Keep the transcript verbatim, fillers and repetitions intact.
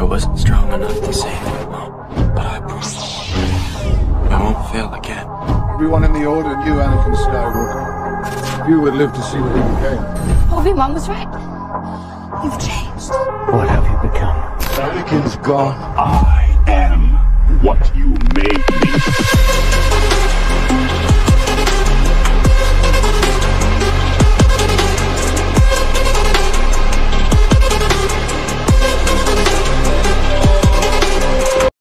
I wasn't strong enough to save you, Mom, but I promise I won't fail again. Everyone in the Order knew Anakin Skywalker. You would live to see what he became. Obi-Wan was right. You've changed. What have you become? Anakin's gone. I am what you made me.